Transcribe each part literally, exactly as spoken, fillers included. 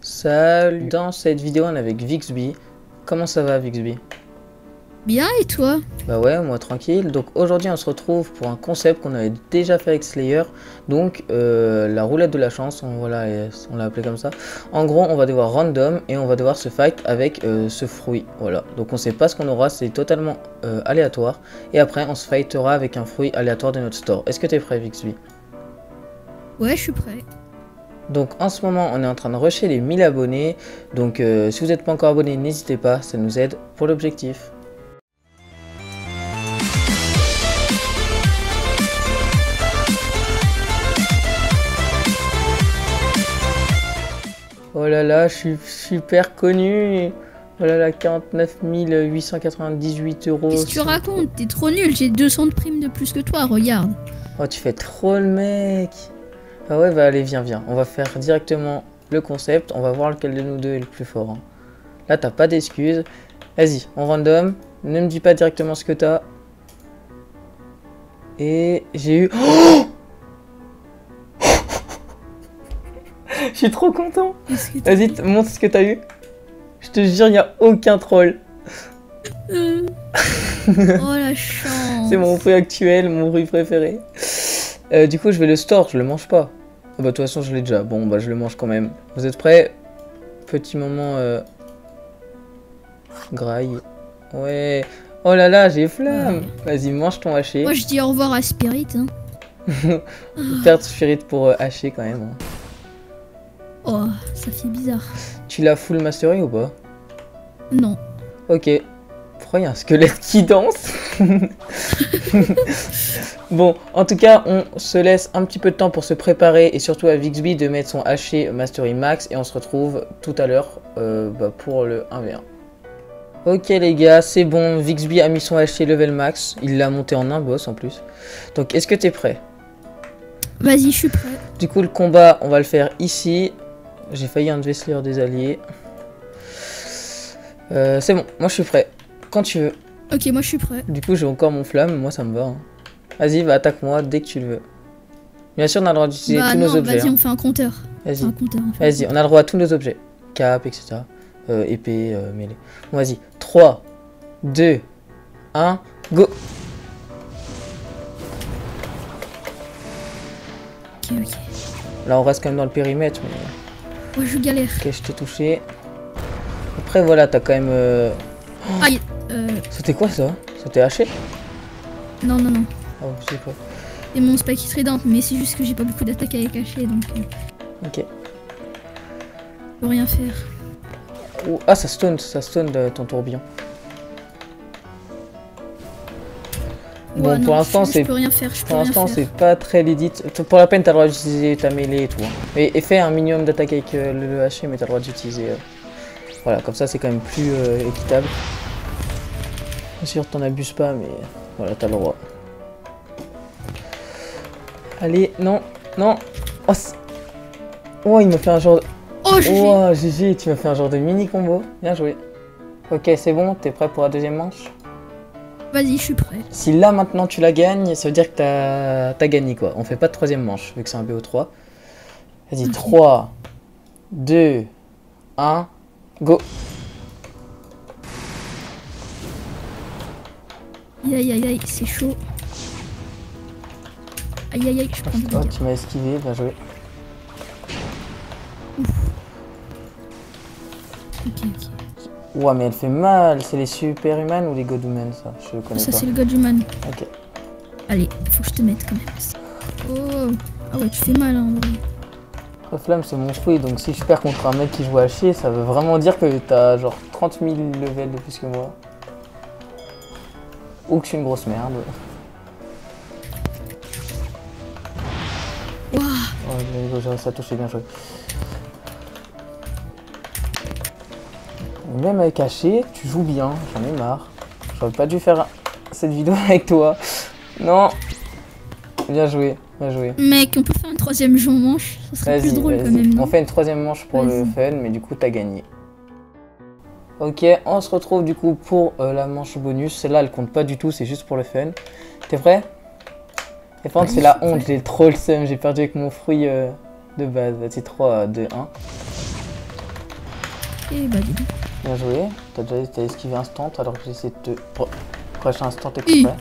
Salut, dans cette vidéo on est avec Vixby. Comment ça va Vixby? Bien, et toi? Bah ouais, moi tranquille. Donc aujourd'hui on se retrouve pour un concept qu'on avait déjà fait avec Slayer. Donc euh, la roulette de la chance, on, voilà, on l'a appelé comme ça. En gros on va devoir random et on va devoir se fight avec euh, ce fruit. Voilà, donc on sait pas ce qu'on aura, c'est totalement euh, aléatoire. Et après on se fightera avec un fruit aléatoire de notre store. Est-ce que t'es prêt Vixby? Ouais, je suis prêt. Donc en ce moment on est en train de rusher les mille abonnés. Donc euh, si vous n'êtes pas encore abonné, n'hésitez pas, ça nous aide pour l'objectif. Oh là là, je suis super connu. Oh là là, quarante-neuf mille huit cent quatre-vingt-dix-huit euros. Qu'est-ce que tu racontes? T'es trop nul, j'ai deux cents de primes de plus que toi, regarde. Oh, tu fais trop le mec. Ah ouais, bah allez, viens, viens. On va faire directement le concept. On va voir lequel de nous deux est le plus fort. Hein. Là, t'as pas d'excuses. Vas-y, on random. Ne me dis pas directement ce que t'as. Et j'ai eu... Oh je suis trop content. Vas-y, montre ce que t'as eu. Je te jure, il n'y a aucun troll. Euh... oh la chance. C'est mon fruit actuel, mon fruit préféré. Euh, du coup, je vais le store, je le mange pas. Ah bah, de toute façon, je l'ai déjà. Bon, bah, je le mange quand même. Vous êtes prêts? Petit moment. Euh... Graille. Ouais. Oh là là, j'ai flamme. Ouais. Vas-y, mange ton haché. Moi, je dis au revoir à Spirit. Hein. Perdre Spirit pour euh, hacher quand même. Hein. Oh, ça fait bizarre. Tu l'as full mastery ou pas? Non. Ok. Pourquoi il y a un squelette qui danse? Bon, en tout cas, on se laisse un petit peu de temps pour se préparer et surtout à Vixby de mettre son haché mastery max et on se retrouve tout à l'heure euh, bah, pour le un v un. Ok les gars, c'est bon, Vixby a mis son haché level max, il l'a monté en un boss en plus. Donc est-ce que t'es prêt? Vas-y, je suis prêt. Du coup, le combat, on va le faire ici. J'ai failli enlever Slayer des alliés. Euh, c'est bon, moi je suis prêt. Quand tu veux. Ok, moi je suis prêt. Du coup, j'ai encore mon flamme, moi ça me va. Hein. Vas-y, va, attaque-moi dès que tu le veux. Bien sûr, on a le droit d'utiliser bah, tous non, nos objets. Vas-y, hein. on fait un compteur. Vas-y, en fait. vas-y, on a le droit à tous nos objets. Cap, et cetera. Euh, épée, euh, mêlée. Bon, vas-y. trois, deux, un, go! Ok, ok. Là, on reste quand même dans le périmètre, mais... Ouais, je galère. Ok, je t'ai touché. Après, voilà, t'as quand même... Euh... Oh Aïe euh... C'était quoi, ça? C'était haché? Non, non, non. Oh, je sais pas. Et mon spike trident, mais c'est juste que j'ai pas beaucoup d'attaques avec haché, donc... Euh... Ok. Je peux rien faire. Oh, ah, ça stun, ça stun de ton tourbillon. Bon, ouais, pour l'instant, c'est... Pour l'instant, c'est pas très l'édit. Pour la peine, t'as le droit d'utiliser ta mêlée et tout. Hein. Et, et fais un minimum d'attaque avec euh, le, le haché, mais t'as le droit d'utiliser... Euh... Voilà, comme ça, c'est quand même plus euh, équitable. Bien sûr, t'en abuses pas, mais... Voilà, t'as le droit. Allez, non, non. Oh, oh il m'a fait un genre de... Oh, G G. Oh, G G, tu m'as fait un genre de mini combo. Bien joué. Ok, c'est bon, t'es prêt pour la deuxième manche? Vas-y, je suis prêt. Si là, maintenant, tu la gagnes, ça veut dire que t'as as gagné, quoi. On fait pas de troisième manche, vu que c'est un B O trois. Vas-y, okay. trois, deux, un, go. Aïe, aïe, aïe, aïe, c'est chaud. Aïe, aïe, aïe, je prends oh, tu m'as esquivé, bien joué. Ouf. Ok, ok. Ouais, mais elle fait mal. C'est les Superhuman ou les Godhuman, ça? Je connais ça, pas. Ça, c'est le Godhuman. Ok. Allez, faut que je te mette quand même. Oh. Ah ouais, tu fais mal, hein, en vrai. La flamme, c'est mon fruit, donc si je perds contre un mec qui joue à chier, ça veut vraiment dire que t'as genre trente mille levels de plus que moi. Ou que je suis une grosse merde. Wow. Oh, j'ai réussi à toucher, bien joué. Même avec haché, tu joues bien, j'en ai marre. J'aurais pas dû faire cette vidéo avec toi. Non. Bien joué, bien joué. Mec, on peut faire une troisième manche, ça serait plus drôle quand même. On fait une troisième manche pour le fun, mais du coup t'as gagné. Ok, on se retrouve du coup pour euh, la manche bonus. Celle-là, elle compte pas du tout, c'est juste pour le fun. T'es prêt? Et par contre, c'est la honte, j'ai trop le seum, j'ai perdu avec mon fruit euh, de base. Vas-y, trois, deux, un. Et bah dis donc. Bien joué. T'as déjà t'as esquivé instant alors que j'essaie de te crash instant exprès.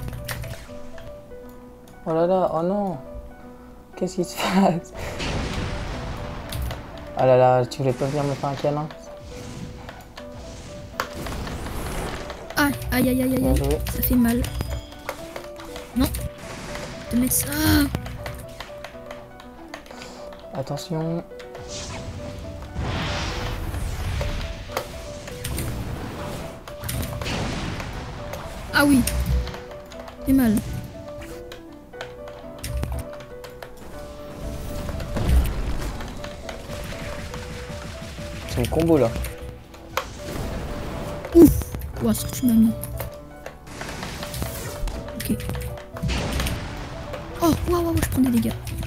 Oh là là, oh non. Qu'est-ce qui se passe? Ah là là, tu voulais pas venir me faire un câlin? Aïe, aïe, aïe, aïe, aïe, ça fait mal. Non. Te mets ça. Attention. Ah oui. C'est mal. C'est un combo là. Ouf. Ouah, ce que tu m'as mis. Ok. Oh, waouh, waouh, je prends des dégâts.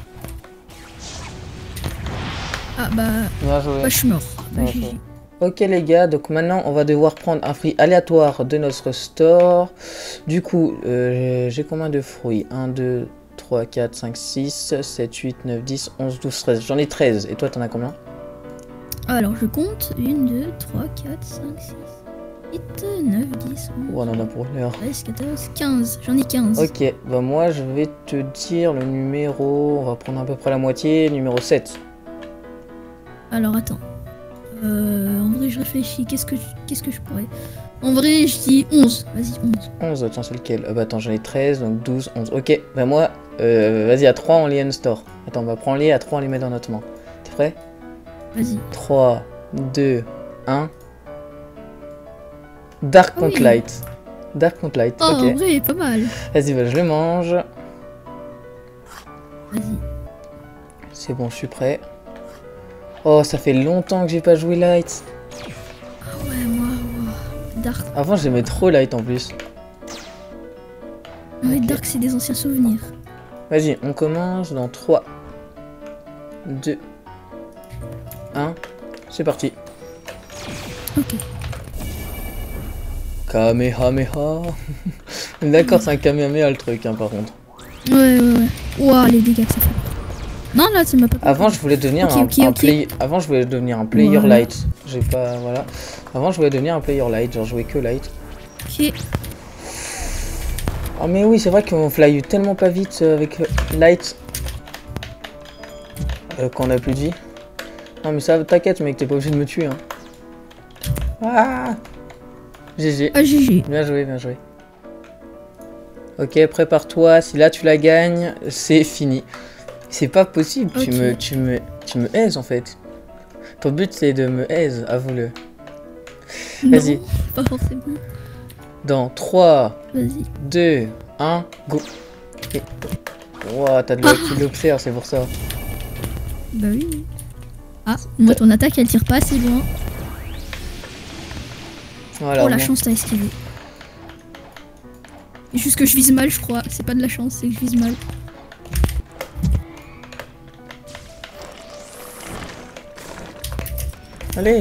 Ah bah... Bien joué. Bah je suis mort. Bah, Bien G G. joué. Ok les gars, donc maintenant on va devoir prendre un fruit aléatoire de notre store. Du coup, euh, j'ai combien de fruits? un, deux, trois, quatre, cinq, six, sept, huit, neuf, dix, onze, douze, treize. J'en ai treize. Et toi t'en as combien? Alors je compte. un, deux, trois, quatre, cinq, six, huit, neuf, dix, onze, Oh, on en a pour l'heure. treize, quatorze, quinze. J'en ai quinze. Ok, bah moi je vais te dire le numéro, on va prendre à peu près la moitié, numéro sept. Alors attends. Euh, en vrai je réfléchis. Qu'est-ce que je, qu'est-ce que je pourrais... En vrai je dis onze. Vas-y, onze. onze, attends, c'est lequel? Ah bah attends, j'en ai treize, donc douze, onze. Ok, bah moi, euh, vas-y, à trois on les store. Attends, on va prendre les à trois, on les met dans notre main. T'es prêt? Vas-y. trois, deux, un. Dark Ah contre oui. Light. Dark contre Light, Oh, en ok. vrai, pas mal. Vas-y, bah, je le mange. Vas-y. C'est bon, je suis prêt. Oh, ça fait longtemps que j'ai pas joué Light. Ah ouais, moi, moi. Dark. Avant, j'aimais trop Light en plus. Ah ouais, Ok. Dark, c'est des anciens souvenirs. Vas-y, on commence dans trois, deux, un. C'est parti. Ok. Kamehameha. D'accord, c'est un Kamehameha le truc, hein, par contre. Ouais, ouais, ouais. Ouah, les dégâts que ça fait. Non, là, ça m'a pas... Avant, je voulais devenir Ok, un, ok, un ok. play- Avant, je voulais devenir un player Voilà. light. J'ai pas, voilà. Avant, je voulais devenir un player light, genre jouer que light. Ok. Oh mais oui, c'est vrai qu'on fly tellement pas vite euh, avec euh, light euh, qu'on a plus de vie. Non mais ça, t'inquiète mec, t'es pas obligé de me tuer. Hein. Ah, G G. Ah, G G. Bien joué, bien joué. Ok, prépare-toi. Si là tu la gagnes, c'est fini. C'est pas possible. Tu Ok. me, tu me, tu me haises en fait. Ton but c'est de me haise, avoue-le. Vas-y. Non, pas forcément. Dans trois, Vas-y. deux, un, go. Et... Wow, t'as de la- tu l'observes, c'est pour ça. Bah oui. Ah, moi, ton attaque, elle tire pas assez loin. Voilà, Oh, la au moins. chance, t'as esquivé. C'est juste que je vise mal, je crois. C'est pas de la chance, c'est que je vise mal. Allez.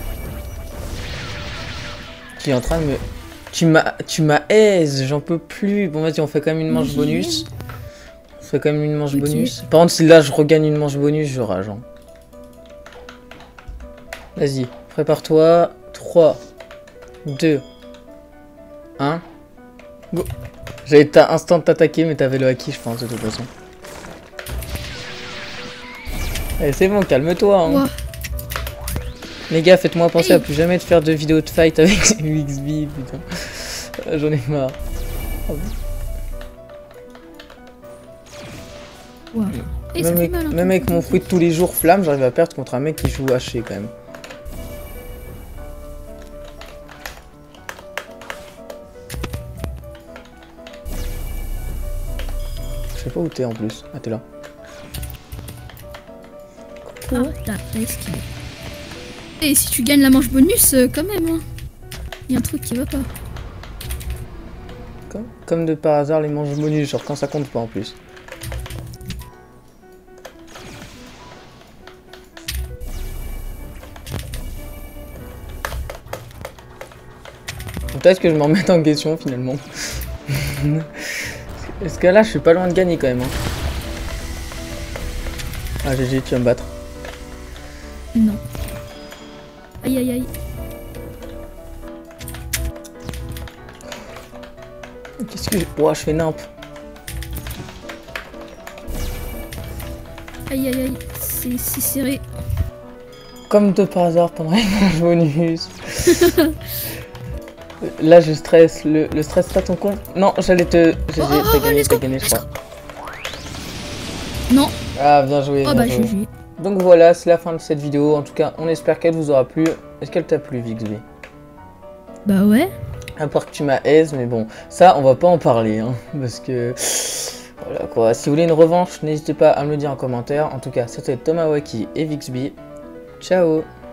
Tu es en train de me... Tu m'as tu m'as aise, j'en peux plus. Bon vas-y, on fait quand même une manche Oui. bonus. On fait quand même une manche Ok. bonus. Par contre, si là je regagne une manche bonus, je rage. Hein. Vas-y, prépare-toi. trois, deux, un, go. J'avais été instant t'attaquer, mais t'avais le haki, je pense, de toute façon. Allez, c'est bon, calme-toi. Hein. Ouah. Les gars, faites-moi penser Hey. à plus jamais de faire de vidéos de fight avec U X B, putain. Ah, j'en ai marre. Ah bon. Ouah. Et ça Même fait avec, mal. hein, même tout avec ça. mon fruit de tous les jours flamme, j'arrive à perdre contre un mec qui joue haché quand même. Je sais pas où t'es en plus. Ah, t'es là. Ah, t'as t'as esquivé. Et si tu gagnes la manche bonus, euh, quand même, hein. Il y a un truc qui va pas. Comme, comme de par hasard, les manches bonus, genre quand ça compte pas en plus. Peut-être que je m'en remette en question finalement. Parce que là, je suis pas loin de gagner quand même. Hein. Ah, G G, tu vas me battre. Non. Aïe, aïe, aïe. Qu'est-ce que je... Ouah, je fais nimp. Aïe aïe aïe, c'est c'est serré. Comme de par hasard pendant les manches bonus. Là, je stresse. Le, le stress pas ton con. Non, j'allais te... J'ai Oh, oh, t'as gagné, let's t'as go, gagné, je let's crois. Non. Ah, bien joué. Oh bien bah joué. G G. Donc voilà, c'est la fin de cette vidéo. En tout cas, on espère qu'elle vous aura plu. Est-ce qu'elle t'a plu, Vixby? Bah ouais. À part que tu m'as aise, mais bon, ça, on va pas en parler, hein, parce que... Voilà quoi. Si vous voulez une revanche, n'hésitez pas à me le dire en commentaire. En tout cas, c'était Thomas Waki et Vixby. Ciao.